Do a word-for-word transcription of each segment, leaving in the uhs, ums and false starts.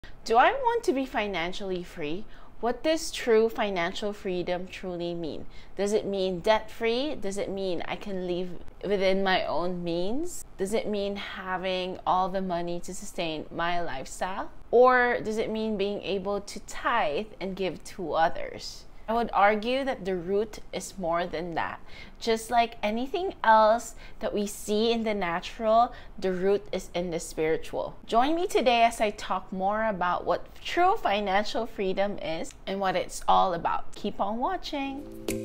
Do I want to be financially free? What does true financial freedom truly mean? Does it mean debt-free? Does it mean I can live within my own means? Does it mean having all the money to sustain my lifestyle? Or does it mean being able to tithe and give to others? I would argue that the root is more than that. Just like anything else that we see in the natural, the root is in the spiritual. Join me today as I talk more about what true financial freedom is and what it's all about. Keep on watching.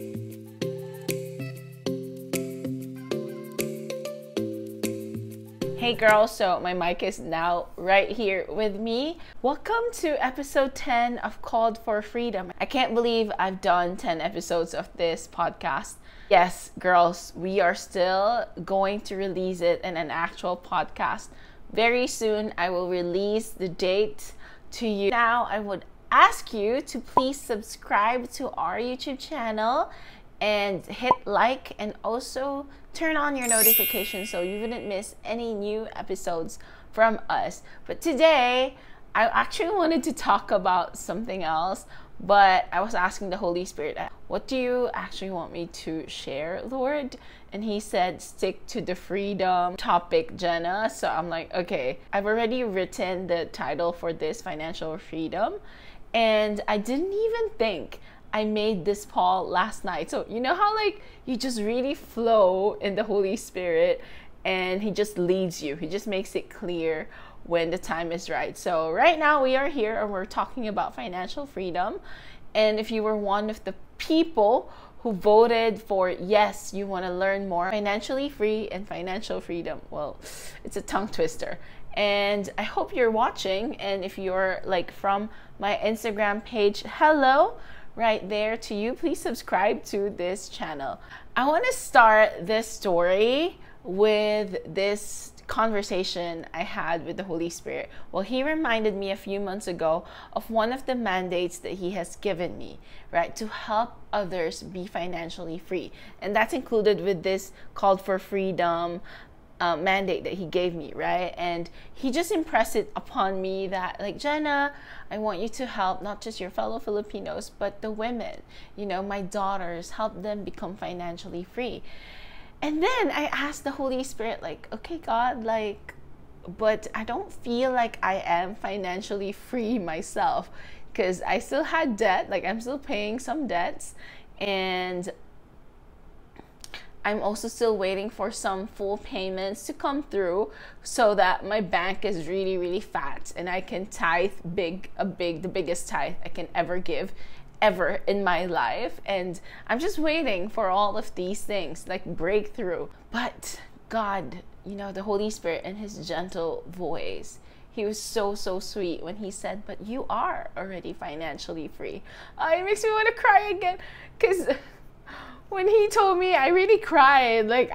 Hey girls, so my mic is now right here with me. Welcome to episode ten of Called for Freedom. I can't believe I've done ten episodes of this podcast. Yes, girls, we are still going to release it in an actual podcast. Very soon, I will release the date to you. Now, I would ask you to please subscribe to our YouTube channel and hit like and also turn on your notifications so you wouldn't miss any new episodes from us. But today, I actually wanted to talk about something else, but I was asking the Holy Spirit, what do you actually want me to share, Lord? And he said, stick to the freedom topic, Jenna. So I'm like, okay, I've already written the title for this, Financial Freedom, and I didn't even think I made this Paul last night. So you know how like you just really flow in the Holy Spirit and he just leads you. He just makes it clear when the time is right. So right now we are here and we're talking about financial freedom. And if you were one of the people who voted for yes, you want to learn more financially free and financial freedom, well, it's a tongue twister. And I hope you're watching. And if you're like from my Instagram page, hello, right there to you, please subscribe to this channel. I want to start this story with this conversation I had with the Holy Spirit. Well, he reminded me a few months ago of one of the mandates that he has given me, right, to help others be financially free. And that's included with this Called for Freedom Uh, mandate that he gave me, right? And he just impressed it upon me that, like, Jenna, I want you to help not just your fellow Filipinos, but the women, you know, my daughters, help them become financially free. And then I asked the Holy Spirit, like, okay, God, like, but I don't feel like I am financially free myself because I still had debt, like I'm still paying some debts, and I'm also still waiting for some full payments to come through so that my bank is really, really fat and I can tithe big, a big, the biggest tithe I can ever give ever in my life. And I'm just waiting for all of these things, like breakthrough. But God, you know, the Holy Spirit and his gentle voice, he was so, so sweet when he said, but you are already financially free. Uh, it makes me want to cry again because when he told me, I really cried. Like,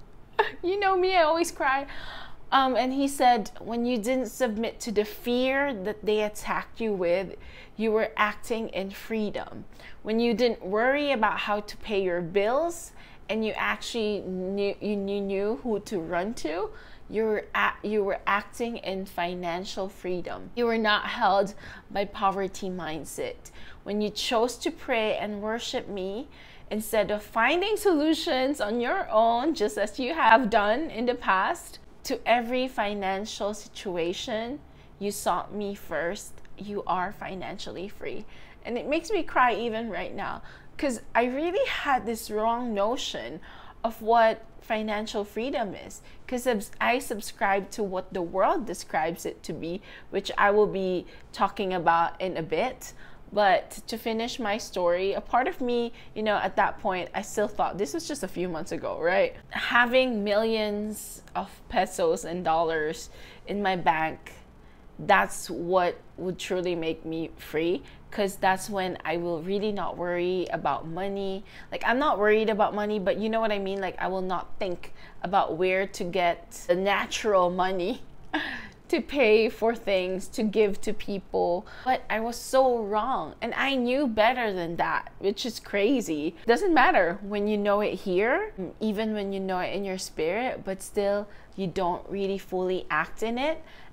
you know me, I always cry. Um, and he said, when you didn't submit to the fear that they attacked you with, you were acting in freedom. When you didn't worry about how to pay your bills and you actually knew, you knew who to run to, you were, at, you were acting in financial freedom. You were not held by poverty mindset. When you chose to pray and worship me, instead of finding solutions on your own, just as you have done in the past, to every financial situation, you sought me first. You are financially free. And it makes me cry even right now because I really had this wrong notion of what financial freedom is, because I subscribe to what the world describes it to be, which I will be talking about in a bit. But to finish my story, a part of me, you know, at that point, I still thought, this was just a few months ago, right? Having millions of pesos and dollars in my bank, that's what would truly make me free, because that's when I will really not worry about money. Like, I'm not worried about money, but you know what I mean? Like, I will not think about where to get the natural money to pay for things, to give to people. But I was so wrong, and I knew better than that, which is crazy. Doesn't matter when you know it here, even when you know it in your spirit, but still you don't really fully act in it.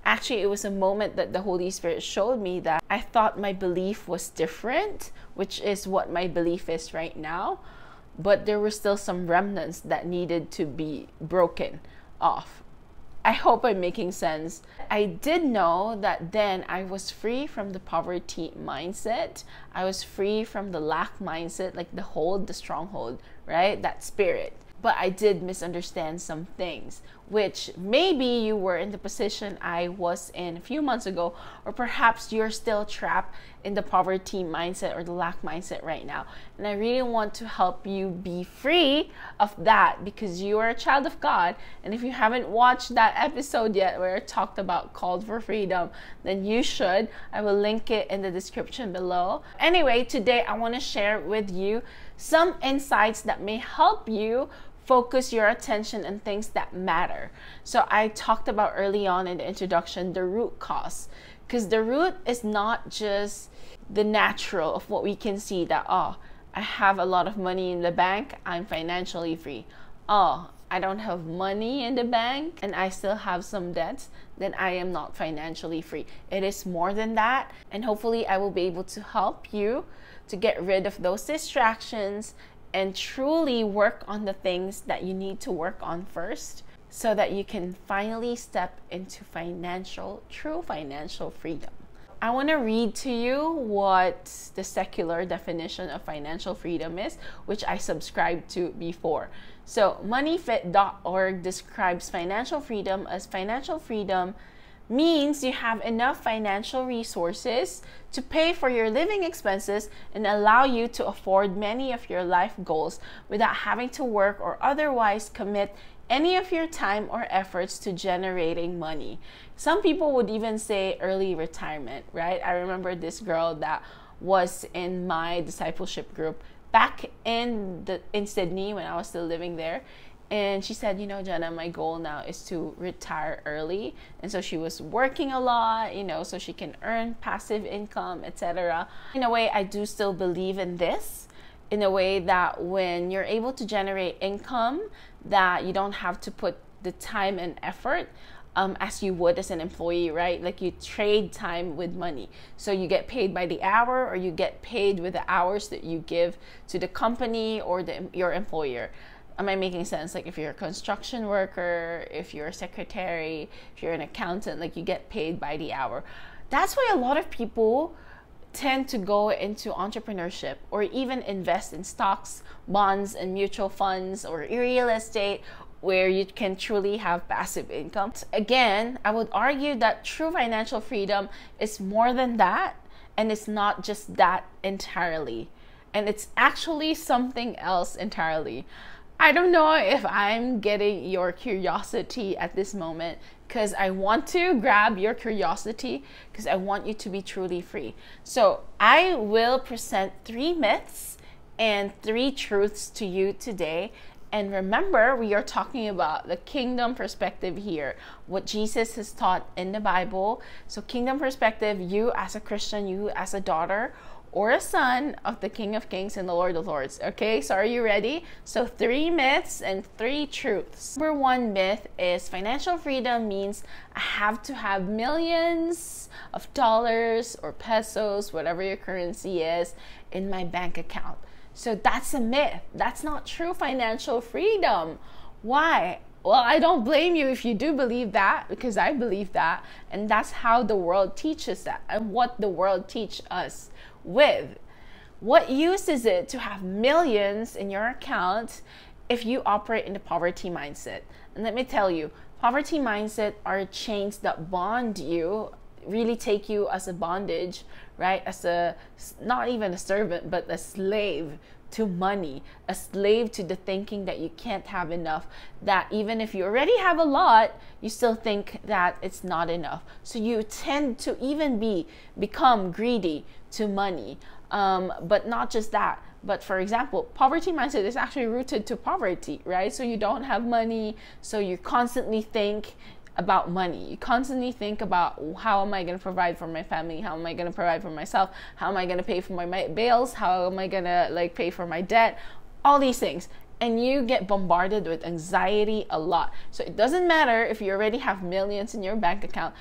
Actually, it was a moment that the Holy Spirit showed me that I thought my belief was different, which is what my belief is right now. But there were still some remnants that needed to be broken off. I hope I'm making sense. I did know that then I was free from the poverty mindset. I was free from the lack mindset, like the hold, the stronghold, right? That spirit. But I did misunderstand some things, which maybe you were in the position I was in a few months ago, or perhaps you're still trapped in the poverty mindset or the lack mindset right now. And I really want to help you be free of that, because you are a child of God. And if you haven't watched that episode yet where I talked about Called for Freedom, then you should. I will link it in the description below. Anyway, today I want to share with you some insights that may help you focus your attention on things that matter. So I talked about early on in the introduction the root cause, because the root is not just the natural of what we can see, that oh, I have a lot of money in the bank, I'm financially free. Oh, I don't have money in the bank and I still have some debts, then I am not financially free. It is more than that, and hopefully I will be able to help you to get rid of those distractions and truly work on the things that you need to work on first, so that you can finally step into financial, true financial freedom. I want to read to you what the secular definition of financial freedom is, which I subscribed to before. So money fit dot org describes financial freedom as financial freedom means you have enough financial resources to pay for your living expenses and allow you to afford many of your life goals without having to work or otherwise commit any of your time or efforts to generating money. Some people would even say early retirement, right? I remember this girl that was in my discipleship group back in the in Sydney when I was still living there. And she said, you know, Jenna, my goal now is to retire early. And so she was working a lot, you know, so she can earn passive income, et cetera. In a way, I do still believe in this, in a way that when you're able to generate income, that you don't have to put the time and effort um, as you would as an employee, right? Like you trade time with money. So you get paid by the hour, or you get paid with the hours that you give to the company or the, your employer. Am I making sense? Like if you're a construction worker, if you're a secretary, if you're an accountant, like you get paid by the hour. That's why a lot of people tend to go into entrepreneurship or even invest in stocks, bonds, and mutual funds or real estate, where you can truly have passive income. Again, I would argue that true financial freedom is more than that, and it's not just that entirely. And it's actually something else entirely. I don't know if I'm getting your curiosity at this moment, because I want to grab your curiosity, because I want you to be truly free. So I will present three myths and three truths to you today. And remember, we are talking about the kingdom perspective here, what Jesus has taught in the Bible. So kingdom perspective, you as a Christian, you as a daughter or a son of the King of Kings and the Lord of Lords. Okay, so are you ready? So three myths and three truths. Number one myth is financial freedom means I have to have millions of dollars or pesos, whatever your currency is, in my bank account. So that's a myth. That's not true financial freedom. Why? Well, I don't blame you if you do believe that, because I believe that. And that's how the world teaches that, and what the world teach us with. What use is it to have millions in your account if you operate in the poverty mindset? And let me tell you, poverty mindset are chains that bond you, really take you as a bondage, right? As a, not even a servant, but a slave to money, a slave to the thinking that you can't have enough, that even if you already have a lot, you still think that it's not enough. So you tend to even be become greedy to money. Um, but not just that, but for example, poverty mindset is actually rooted to poverty, right? So you don't have money, so you constantly think about money. You constantly think about, how am I going to provide for my family? How am I going to provide for myself? How am I going to pay for my, my bills? How am I going to like pay for my debt? All these things. And you get bombarded with anxiety a lot. So it doesn't matter if you already have millions in your bank account.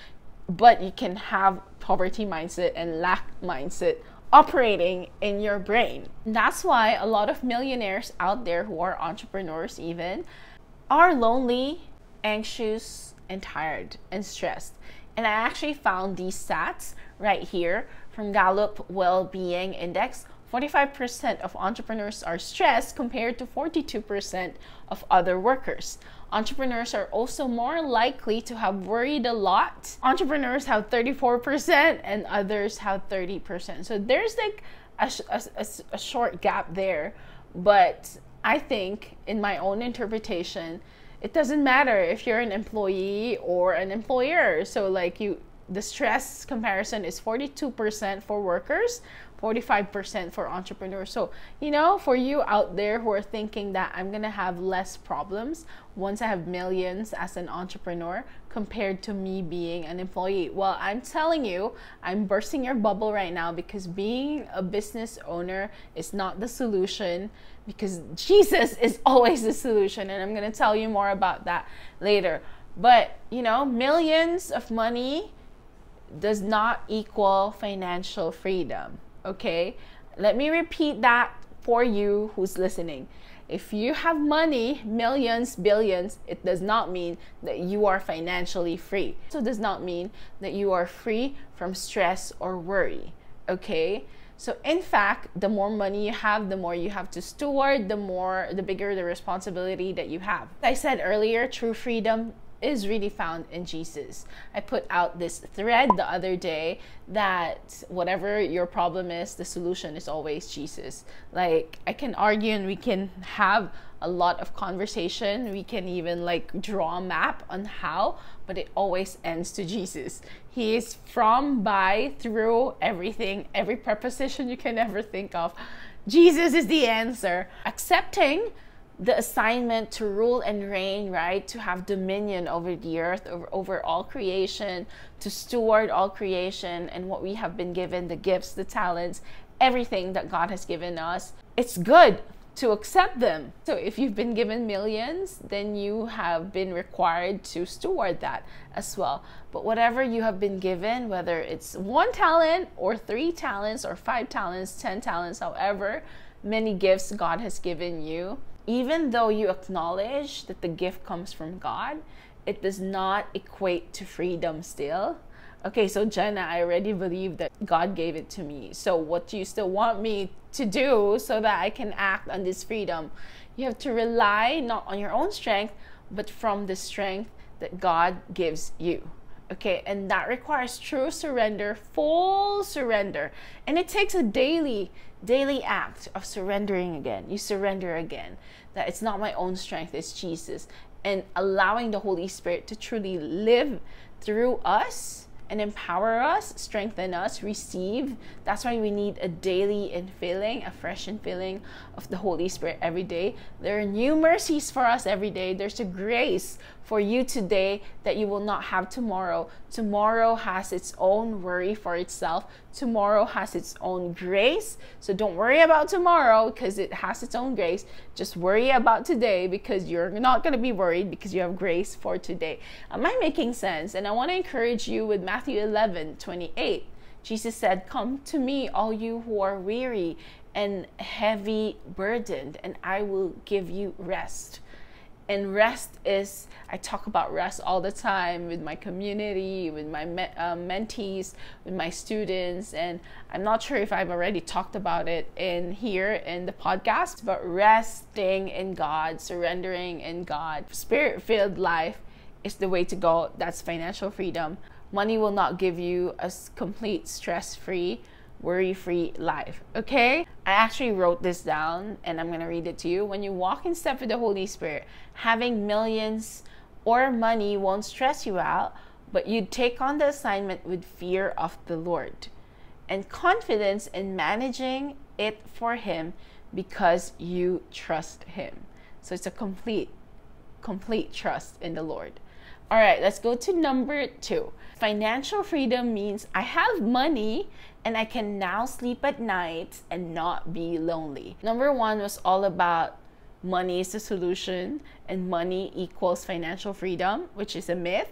but you can have poverty mindset and lack mindset operating in your brain. And that's why a lot of millionaires out there who are entrepreneurs even are lonely, anxious, and tired and stressed. And I actually found these stats right here from Gallup Well-Being Index. forty-five percent of entrepreneurs are stressed compared to forty-two percent of other workers. Entrepreneurs are also more likely to have worried a lot. Entrepreneurs have thirty-four percent and others have thirty percent. So there's like a, a, a, a short gap there. But I think in my own interpretation, it doesn't matter if you're an employee or an employer. So like you, the stress comparison is forty-two percent for workers, forty-five percent for entrepreneurs. So, you know, for you out there who are thinking that I'm going to have less problems once I have millions as an entrepreneur compared to me being an employee. Well, I'm telling you, I'm bursting your bubble right now, because being a business owner is not the solution, because Jesus is always the solution. And I'm going to tell you more about that later. But, you know, millions of money does not equal financial freedom. Okay, let me repeat that for you who's listening. If you have money, millions, billions, it does not mean that you are financially free. So it does not mean that you are free from stress or worry. Okay, so in fact, the more money you have, the more you have to steward, the more, the bigger the responsibility that you have. As I said earlier, true freedom is really found in Jesus. I put out this thread the other day that whatever your problem is, the solution is always Jesus. Like, I can argue and we can have a lot of conversation. We can even like draw a map on how, but it always ends to Jesus. He is from, by, through, everything, every preposition you can ever think of. Jesus is the answer. Accepting the assignment to rule and reign, right? To have dominion over the earth, over, over all creation, to steward all creation and what we have been given, the gifts, the talents, everything that God has given us. It's good to accept them. So if you've been given millions, then you have been required to steward that as well. But whatever you have been given, whether it's one talent or three talents or five talents, ten talents, however many gifts God has given you, even though you acknowledge that the gift comes from God, it does not equate to freedom still. Okay, so Jenna, I already believe that God gave it to me. So what do you still want me to do so that I can act on this freedom? You have to rely not on your own strength, but from the strength that God gives you. Okay, and that requires true surrender, full surrender. And it takes a daily, daily act of surrendering again. You surrender again. That it's not my own strength, it's Jesus. And allowing the Holy Spirit to truly live through us and empower us, strengthen us, receive. That's why we need a daily infilling, a fresh infilling of the Holy Spirit every day. There are new mercies for us every day. There's a grace for you today that you will not have tomorrow. Tomorrow has its own worry for itself. Tomorrow has its own grace. So don't worry about tomorrow because it has its own grace. Just worry about today because you're not going to be worried because you have grace for today. Am I making sense? And I want to encourage you with Matthew eleven twenty-eight. Jesus said, "Come to me, all you who are weary and heavy burdened, and I will give you rest." And rest is, I talk about rest all the time with my community, with my me uh, mentees, with my students. And I'm not sure if I've already talked about it in here in the podcast, but resting in God, surrendering in God, spirit-filled life is the way to go. That's financial freedom. Money will not give you a complete stress-free, worry-free life, okay? I actually wrote this down and I'm gonna read it to you. When you walk in step with the Holy Spirit, having millions or money won't stress you out, but you take on the assignment with fear of the Lord and confidence in managing it for Him because you trust Him. So it's a complete, complete trust in the Lord. All right, let's go to number two. Financial freedom means I have money and I can now sleep at night and not be lonely. Number one was all about money is the solution and money equals financial freedom, which is a myth.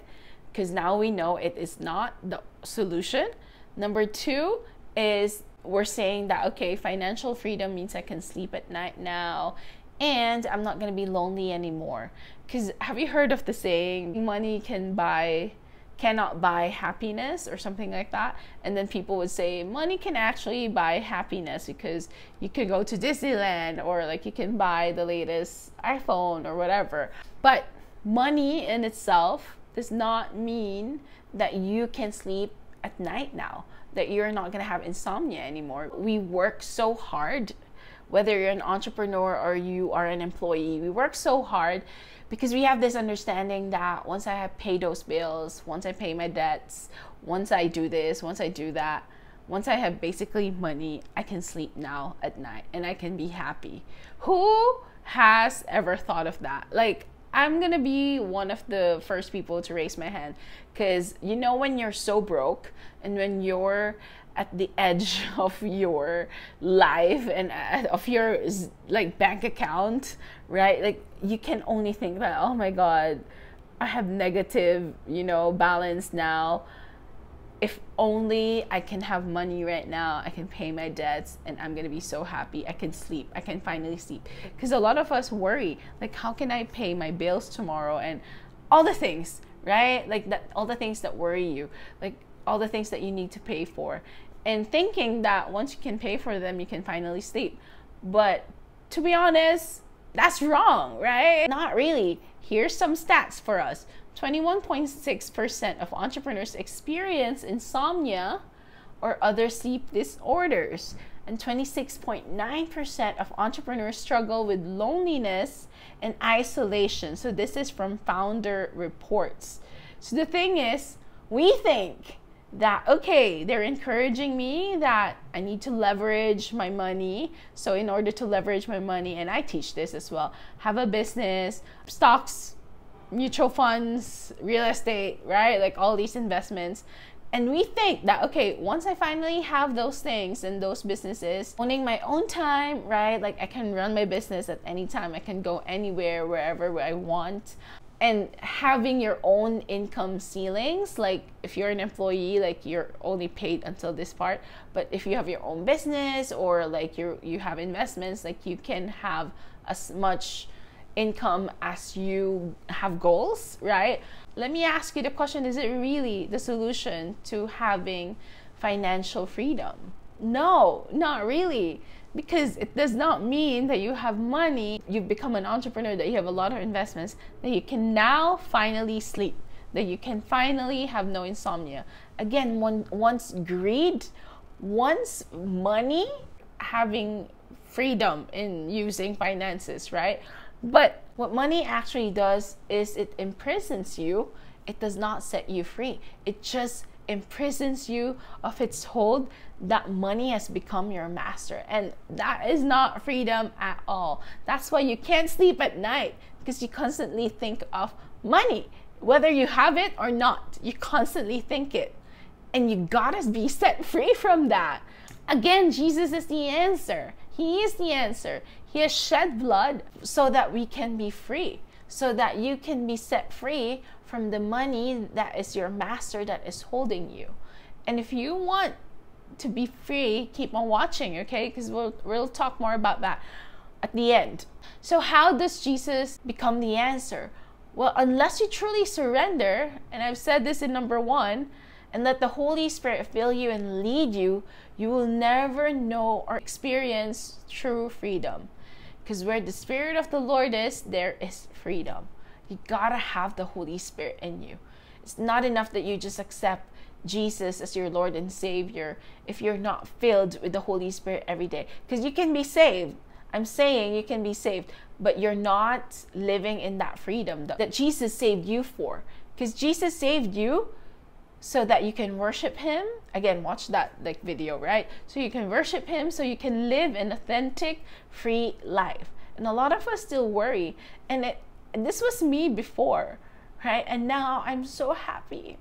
because now we know it is not the solution. Number two is we're saying that, okay, financial freedom means I can sleep at night now and I'm not going to be lonely anymore. Because have you heard of the saying, money can buy, cannot buy happiness or something like that? And then people would say money can actually buy happiness because you could go to Disneyland, or like you can buy the latest iPhone or whatever. But money in itself does not mean that you can sleep at night now, that you're not going to have insomnia anymore. We work so hard, whether you're an entrepreneur or you are an employee, we work so hard because we have this understanding that once I have paid those bills, once I pay my debts, once I do this, once I do that, once I have basically money, I can sleep now at night and I can be happy. Who has ever thought of that? Like, I'm gonna be one of the first people to raise my hand, because you know when you're so broke and when you're at the edge of your life and of your like bank account, right? Like you can only think that, oh my God, I have negative, you know, balance now. If only I can have money right now, I can pay my debts and I'm gonna be so happy. I can sleep, I can finally sleep. Because a lot of us worry, like, how can I pay my bills tomorrow? And all the things, right? Like that, all the things that worry you, like all the things that you need to pay for. And thinking that once you can pay for them, you can finally sleep. But to be honest, that's wrong, right? Not really. Here's some stats for us. twenty-one point six percent of entrepreneurs experience insomnia or other sleep disorders, and twenty-six point nine percent of entrepreneurs struggle with loneliness and isolation. So this is from Founder Reports. So the thing is, we think that, okay, they're encouraging me that I need to leverage my money. So in order to leverage my money, and I teach this as well, have a business, stocks, mutual funds, real estate, right? Like all these investments. And we think that, okay, once I finally have those things and those businesses, owning my own time, right? Like I can run my business at any time. I can go anywhere, wherever I want. And having your own income ceilings, like if you're an employee, like you're only paid until this part. But if you have your own business or like you you have investments, like you can have as much income as you have goals, right? Let me ask you the question, is it really the solution to having financial freedom? No, not really. Because it does not mean that you have money, you've become an entrepreneur, that you have a lot of investments, that you can now finally sleep, that you can finally have no insomnia. Again, one, once greed, once money, having freedom in using finances, right? But what money actually does is it imprisons you. It does not set you free. It just imprisons you of its hold that money has become your master. And that is not freedom at all. That's why you can't sleep at night, because you constantly think of money. Whether you have it or not, you constantly think it. And you gotta be set free from that. Again, Jesus is the answer. He is the answer. He has shed blood so that we can be free, so that you can be set free from the money that is your master, that is holding you. And if you want to be free, keep on watching, okay? Because we'll, we'll talk more about that at the end. So how does Jesus become the answer? Well, unless you truly surrender, and I've said this in number one, and let the Holy Spirit fill you and lead you, you will never know or experience true freedom. Because where the Spirit of the Lord is, there is freedom. You gotta have the Holy Spirit in you. It's not enough that you just accept Jesus as your Lord and Savior if you're not filled with the Holy Spirit every day. Because you can be saved. I'm saying you can be saved, but you're not living in that freedom that Jesus saved you for. Because Jesus saved you so that you can worship Him. Again, watch that like video, right? So you can worship Him, so you can live an authentic, free life. And a lot of us still worry. And, it, and this was me before, right? And now I'm so happy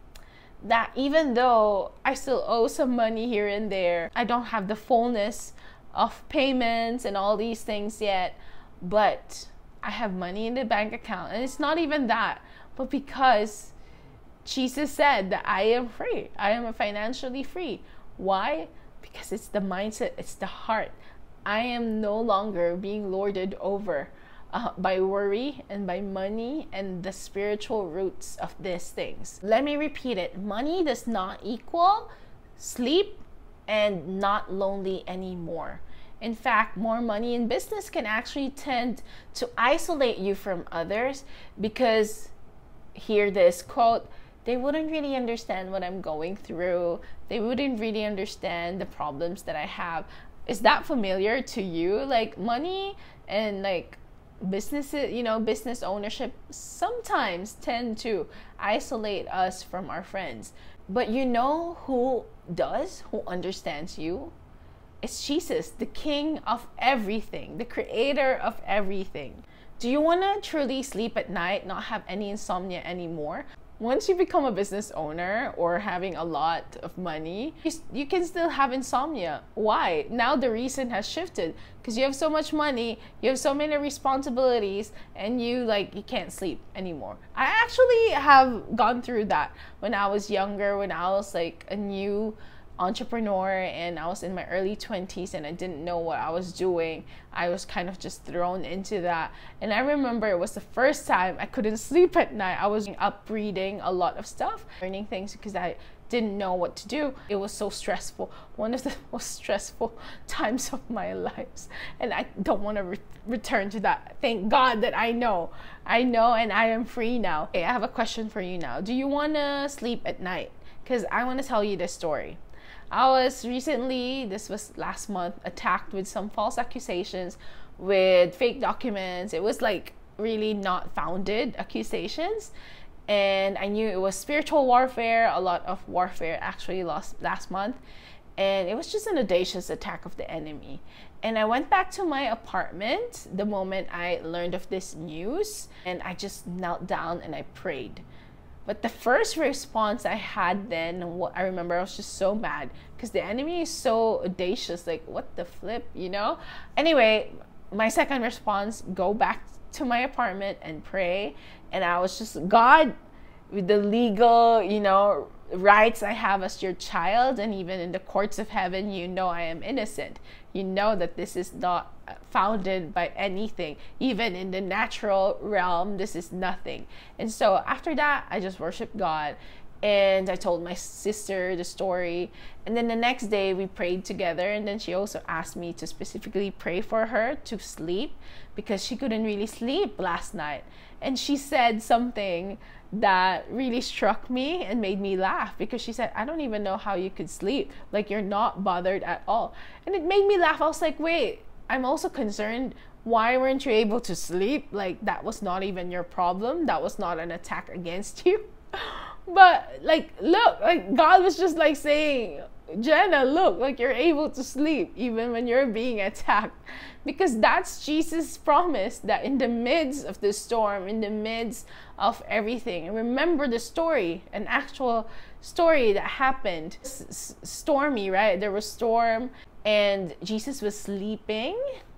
that even though I still owe some money here and there, I don't have the fullness of payments and all these things yet, but I have money in the bank account. And it's not even that, but because Jesus said that I am free. I am financially free. Why? Because it's the mindset, it's the heart. I am no longer being lorded over uh, by worry and by money and the spiritual roots of these things. Let me repeat it. Money does not equal sleep and not lonely anymore. In fact, more money in business can actually tend to isolate you from others because, hear this quote, they wouldn't really understand what I'm going through. They wouldn't really understand the problems that I have. Is that familiar to you? Like money and like businesses, you know, business ownership sometimes tend to isolate us from our friends. But you know who does, who understands you? It's Jesus, the King of everything, the creator of everything. Do you want to truly sleep at night, not have any insomnia anymore? Once you become a business owner or having a lot of money, you, you can still have insomnia. Why? Now the reason has shifted because you have so much money, you have so many responsibilities, and you like you can't sleep anymore. I actually have gone through that when I was younger, when I was like a new entrepreneur and I was in my early twenties and I didn't know what I was doing. I was kind of just thrown into that. And I remember it was the first time I couldn't sleep at night. I was up reading a lot of stuff, learning things because I didn't know what to do. It was so stressful. One of the most stressful times of my life. And I don't want to re- return to that. Thank God that I know. I know and I am free now. Okay, I have a question for you now. Do you want to sleep at night? Because I want to tell you this story. I was recently, this was last month, attacked with some false accusations with fake documents. It was like really not founded accusations. And I knew it was spiritual warfare, a lot of warfare actually last, last month. And it was just an audacious attack of the enemy. And I went back to my apartment the moment I learned of this news. And I just knelt down and I prayed. But the first response I had then, what I remember, I was just so mad because the enemy is so audacious. Like, what the flip, you know? Anyway, my second response, go back to my apartment and pray. And I was just, God, with the legal, you know, rights I have as your child, and even in the courts of heaven, you know I am innocent. You know that this is not founded by anything. Even in the natural realm, this is nothing. And so after that, I just worshiped God. And I told my sister the story. And then the next day we prayed together. And then she also asked me to specifically pray for her to sleep because she couldn't really sleep last night. And she said something that really struck me and made me laugh because she said, I don't even know how you could sleep. Like, you're not bothered at all. And it made me laugh. I was like, wait, I'm also concerned. Why weren't you able to sleep? Like, that was not even your problem. That was not an attack against you. But like, look, like God was just like saying, Jenna, look, like you're able to sleep even when you're being attacked. Because that's Jesus' promise that in the midst of the storm, in the midst of everything, and remember the story, an actual story that happened. S- stormy, right? There was storm and Jesus was sleeping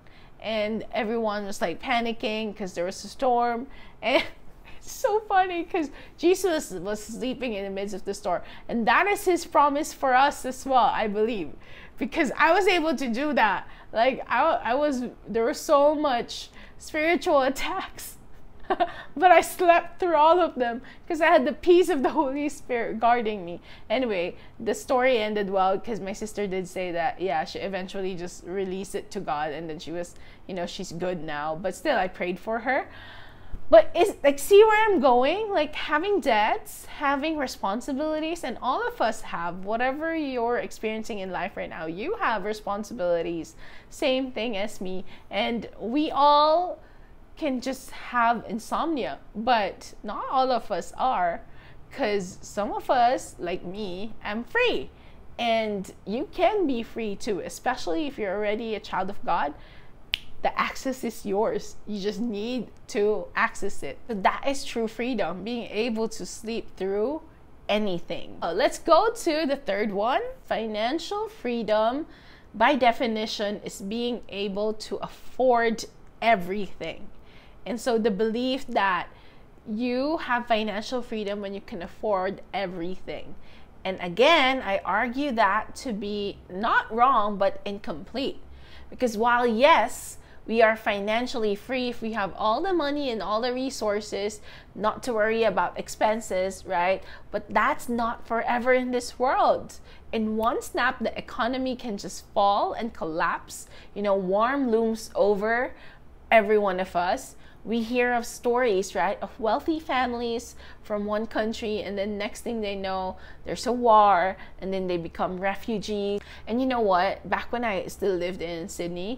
and everyone was like panicking because there was a storm. And it's so funny because Jesus was sleeping in the midst of the storm. And that is his promise for us as well, I believe. Because I was able to do that. Like, I, I was, there was so much spiritual attacks. But I slept through all of them because I had the peace of the Holy Spirit guarding me. Anyway, the story ended well because my sister did say that, yeah, she eventually just released it to God. And then she was, you know, she's good now. But still, I prayed for her. But it's like, see where I'm going? Like, having debts, having responsibilities, and all of us have, whatever you're experiencing in life right now, you have responsibilities. Same thing as me. And we all can just have insomnia, but not all of us are, because some of us, like me, am free. And you can be free too, especially if you're already a child of God. The access is yours. You just need to access it. So that is true freedom, being able to sleep through anything. Uh, let's go to the third one. Financial freedom, by definition, is being able to afford everything. And so the belief that You have financial freedom when you can afford everything. And again, I argue that to be not wrong, but incomplete. Because while, yes, we are financially free if we have all the money and all the resources, not to worry about expenses, right? But that's not forever in this world. In one snap, the economy can just fall and collapse. You know, warm looms over every one of us. We hear of stories, right, of wealthy families from one country, and then next thing they know, there's a war, and then they become refugees. And you know what? Back when I still lived in Sydney,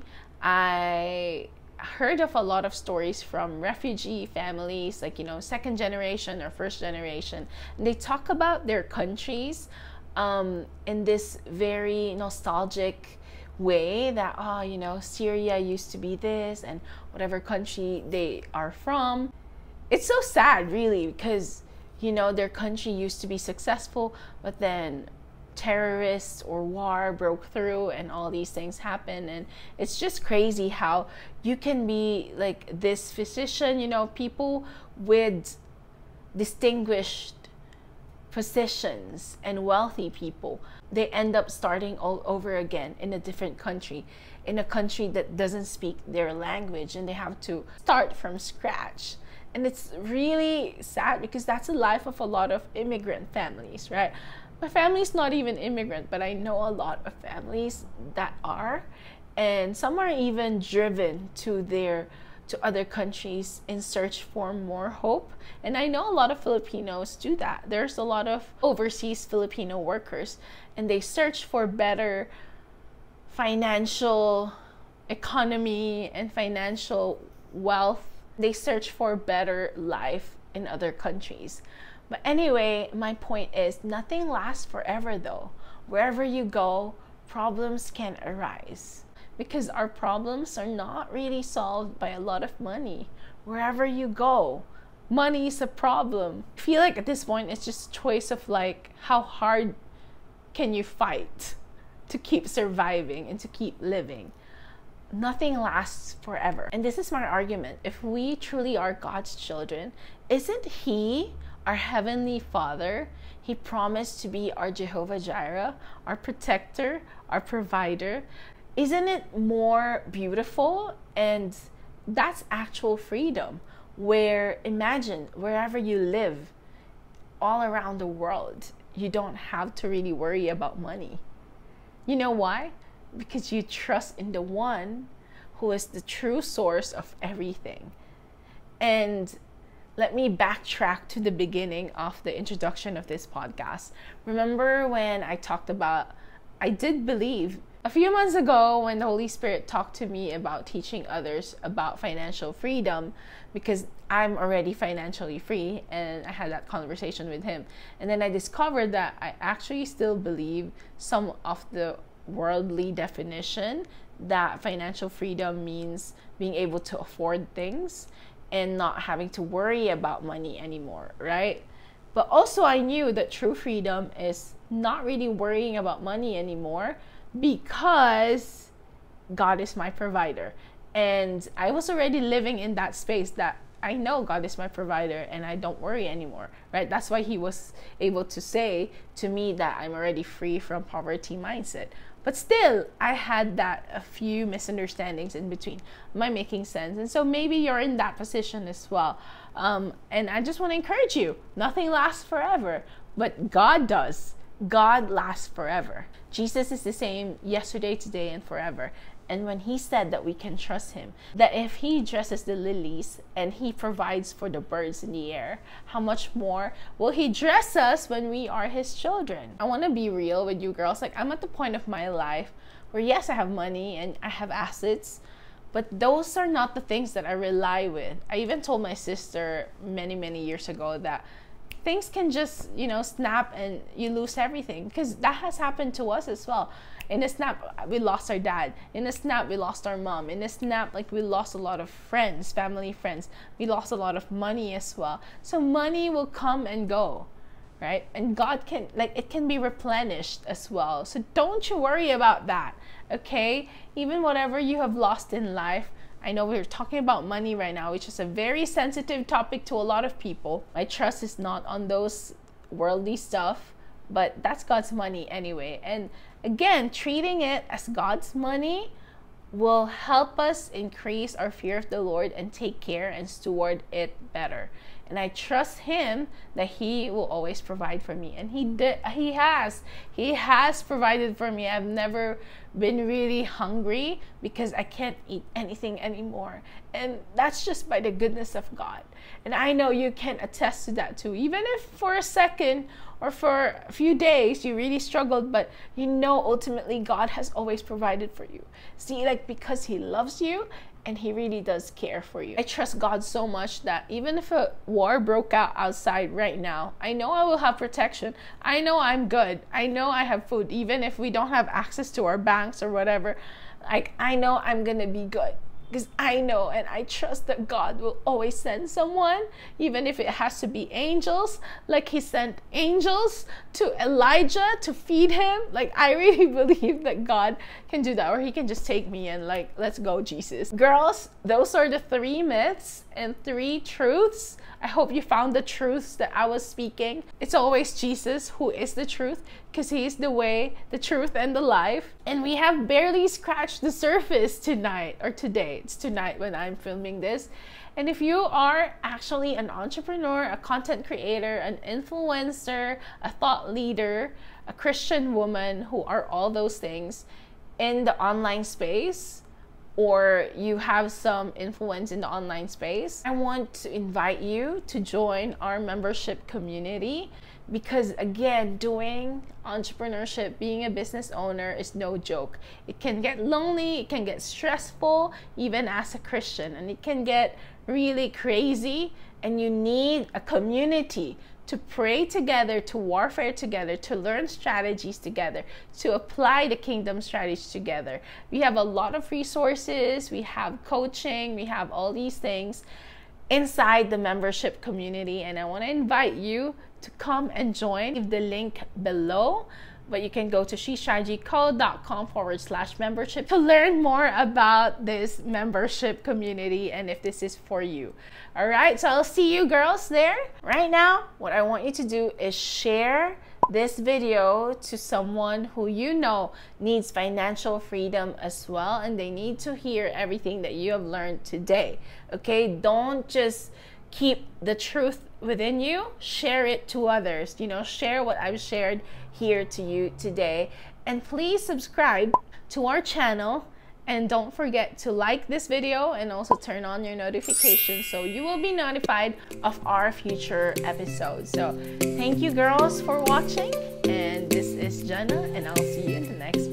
I heard of a lot of stories from refugee families, like, you know, second generation or first generation. And they talk about their countries um, in this very nostalgic way that, oh, you know, Syria used to be this, and whatever country they are from. It's so sad, really, because, you know, their country used to be successful, but then terrorists or war broke through and all these things happen. And it's just crazy how you can be like this physician, you know, people with distinguished positions and wealthy people, they end up starting all over again in a different country, in a country that doesn't speak their language, and they have to start from scratch. And it's really sad because that's the life of a lot of immigrant families, right? My family's not even immigrant, but I know a lot of families that are, and some are even driven to their to other countries in search for more hope. And I know a lot of Filipinos do that. There's a lot of overseas Filipino workers, and they search for better financial economy and financial wealth. They search for better life in other countries. But anyway, my point is, nothing lasts forever though. Wherever you go, problems can arise, because our problems are not really solved by a lot of money. Wherever you go, money is a problem. I feel like at this point, it's just a choice of like, how hard can you fight to keep surviving and to keep living. Nothing lasts forever. And this is my argument. If we truly are God's children, isn't He our Heavenly Father? He promised to be our Jehovah Jireh, our protector, our provider. Isn't it more beautiful? And that's actual freedom, where imagine wherever you live all around the world, you don't have to really worry about money. You know why? Because you trust in the one who is the true source of everything. And let me backtrack to the beginning of the introduction of this podcast. Remember when I talked about, I did believe a few months ago when the Holy Spirit talked to me about teaching others about financial freedom, because I'm already financially free, and I had that conversation with him. And then I discovered that I actually still believe some of the worldly definition that financial freedom means being able to afford things and not having to worry about money anymore, right? But also I knew that true freedom is not really worrying about money anymore, because God is my provider. And I was already living in that space that I know God is my provider and I don't worry anymore, right? That's why He was able to say to me that I'm already free from poverty mindset. But still, I had that a few misunderstandings in between. Am I making sense? And so maybe you're in that position as well. Um, and I just want to encourage you, nothing lasts forever, but God does. God lasts forever. Jesus is the same yesterday, today, and forever. And when He said that we can trust Him, that if He dresses the lilies and He provides for the birds in the air, how much more will He dress us when we are His children? I want to be real with you girls. Like, I'm at the point of my life where, yes, I have money and I have assets, but those are not the things that I rely with. I even told my sister many, many years ago that things can just, you know, snap and you lose everything, because that has happened to us as well. In a snap, we lost our dad. In a snap, we lost our mom. In a snap, like, we lost a lot of friends, family friends. We lost a lot of money as well. So money will come and go, right? And God can, like, it can be replenished as well. So don't you worry about that, okay? Even whatever you have lost in life, I know we're talking about money right now, which is a very sensitive topic to a lot of people. My trust is not on those worldly stuff, but that's God's money anyway. And again, treating it as God's money will help us increase our fear of the Lord and take care and steward it better. And I trust him that he will always provide for me. And he did, he has. He has provided for me. I've never been really hungry because I can't eat anything anymore. And that's just by the goodness of God. And I know you can attest to that too. Even if for a second or for a few days you really struggled, but you know ultimately God has always provided for you. See, like, because he loves you and he really does care for you. I trust God so much that even if a war broke out outside right now, I know I will have protection. I know I'm good. I know I have food. Even if we don't have access to our banks or whatever, like, I know I'm gonna be good. Because I know and I trust that God will always send someone, even if it has to be angels, like he sent angels to Elijah to feed him. Like, I really believe that God can do that, or he can just take me and like, let's go, Jesus. Girls, those are the three myths and three truths. I hope you found the truths that I was speaking. It's always Jesus who is the truth, because he is the way, the truth, and the life. And we have barely scratched the surface tonight, or today. It's tonight when I'm filming this. And if you are actually an entrepreneur, a content creator, an influencer, a thought leader, a Christian woman, who are all those things in the online space, or you have some influence in the online space, I want to invite you to join our membership community. Because again, doing entrepreneurship, being a business owner is no joke. It can get lonely, it can get stressful, even as a Christian, and it can get really crazy, and you need a community to pray together, to warfare together, to learn strategies together, to apply the kingdom strategies together. We have a lot of resources, we have coaching, we have all these things inside the membership community, and I want to invite you to come and join. Leave the link below, but you can go to she strategy co dot com forward slash membership to learn more about this membership community and if this is for you. All right, so I'll see you girls there. Right now, what I want you to do is share this video to someone who you know needs financial freedom as well, and they need to hear everything that you have learned today. Okay, don't just keep the truth within you, share it to others. You know, share what I've shared here to you today. And please subscribe to our channel, and don't forget to like this video and also turn on your notifications so you will be notified of our future episodes. So thank you girls for watching, and this is Jenna, and I'll see you in the next video.